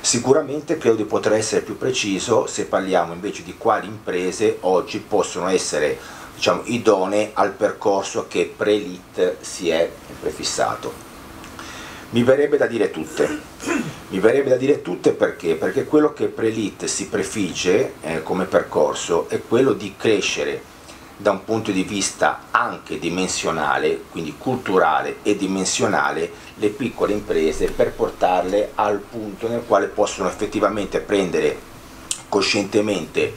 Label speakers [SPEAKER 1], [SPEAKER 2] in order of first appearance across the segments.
[SPEAKER 1] Sicuramente credo di poter essere più preciso se parliamo invece di quali imprese oggi possono essere, diciamo, idonee al percorso che Pre-Lit si è prefissato. Mi verrebbe da dire tutte perché? Perché quello che Pre-Lit si prefigge come percorso è quello di crescere da un punto di vista anche dimensionale, quindi culturale e dimensionale, le piccole imprese per portarle al punto nel quale possono effettivamente prendere coscientemente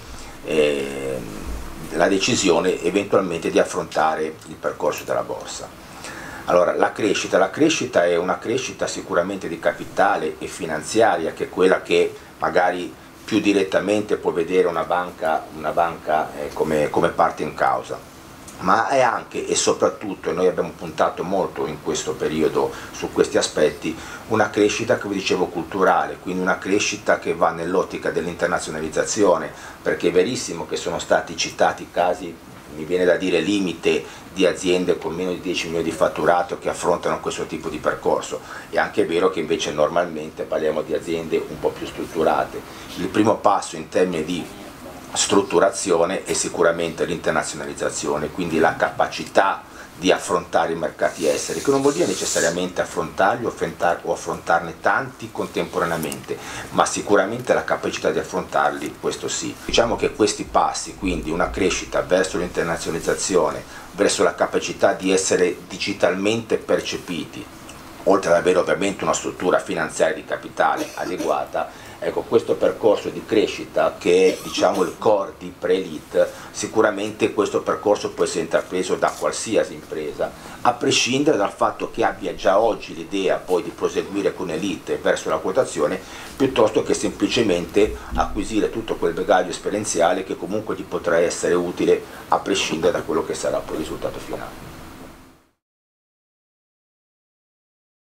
[SPEAKER 1] la decisione eventualmente di affrontare il percorso della borsa. Allora, la crescita è una crescita sicuramente di capitale e finanziaria, che è quella che magari più direttamente può vedere una banca come parte in causa, ma è anche e soprattutto, e noi abbiamo puntato molto in questo periodo su questi aspetti, una crescita, come dicevo, culturale, quindi una crescita che va nell'ottica dell'internazionalizzazione, perché è verissimo che sono stati citati casi, mi viene da dire limite, di aziende con meno di 10 milioni di fatturato che affrontano questo tipo di percorso. È anche vero che invece normalmente parliamo di aziende un po' più strutturate. Il primo passo in termini di strutturazione è sicuramente l'internazionalizzazione, quindi la capacità di affrontare i mercati esteri, che non vuol dire necessariamente affrontarli o affrontarne tanti contemporaneamente, ma sicuramente la capacità di affrontarli, questo sì. Diciamo che questi passi, quindi una crescita verso l'internazionalizzazione, verso la capacità di essere digitalmente percepiti, oltre ad avere ovviamente una struttura finanziaria di capitale adeguata, ecco, questo percorso di crescita che è, diciamo, il core di Pre-Lit, sicuramente questo percorso può essere intrapreso da qualsiasi impresa, a prescindere dal fatto che abbia già oggi l'idea poi di proseguire con Elite verso la quotazione, piuttosto che semplicemente acquisire tutto quel bagaglio esperienziale che comunque gli potrà essere utile a prescindere da quello che sarà poi il risultato finale.